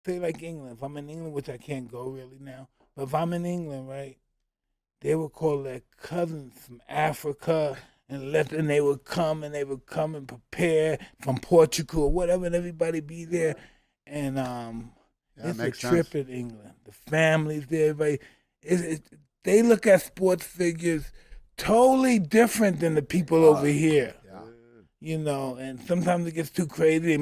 say like England. If I'm in England, which I can't go really now, but if I'm in England, right, they would call their cousins from Africa and they would come and prepare from Portugal or whatever, and everybody be there. And Yeah, it it's a makes sense. trip in England. The families there, everybody. It, they look at sports figures totally different than the people over here. Yeah. And sometimes it gets too crazy.